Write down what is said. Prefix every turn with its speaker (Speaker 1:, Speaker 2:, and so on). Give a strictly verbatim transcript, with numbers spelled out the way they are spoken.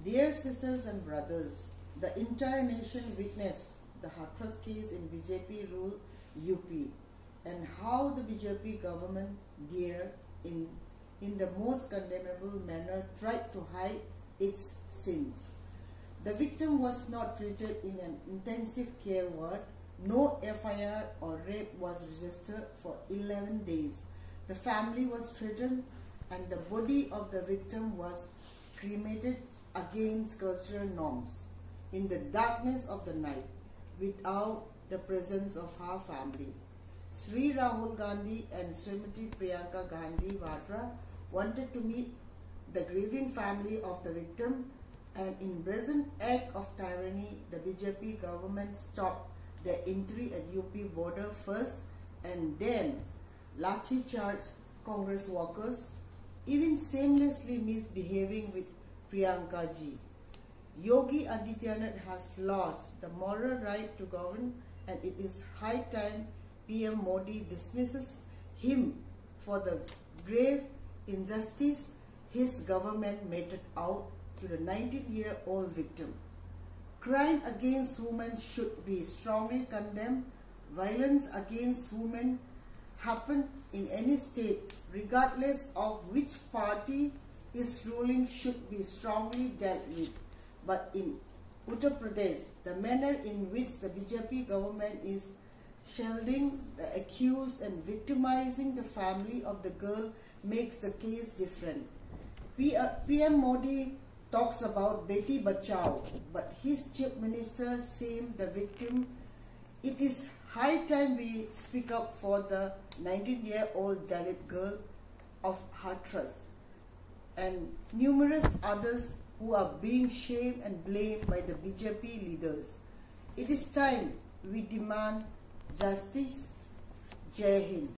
Speaker 1: Dear sisters and brothers, the entire nation witnessed the Hathras case in B J P ruled U P and how the B J P government dared in, in the most condemnable manner tried to hide its sins. The victim was not treated in an intensive care ward. No F I R or rape was registered for eleven days. The family was threatened and the body of the victim was cremated against cultural norms in the darkness of the night without the presence of her family. Sri Rahul Gandhi and Srimati Priyanka Gandhi Vadra wanted to meet the grieving family of the victim, and in brazen act of tyranny, the B J P government stopped their entry at U P border first and then lathi charged Congress workers, even shamelessly misbehaving with Priyanka ji. Yogi Adityanath has lost the moral right to govern, and it is high time P M Modi dismisses him for the grave injustice his government meted out to the nineteen-year-old victim. Crime against women should be strongly condemned. Violence against women happen in any state, regardless of which party is ruling, should be strongly dealt with. But in Uttar Pradesh, the manner in which the B J P government is shielding the accused and victimizing the family of the girl makes the case different. P M Modi talks about Beti Bachao, but his chief minister shamed the victim. It is high time we speak up for the nineteen-year-old Dalit girl of Hathras and numerous others who are being shamed and blamed by the B J P leaders. It is time we demand justice. Jai Hind.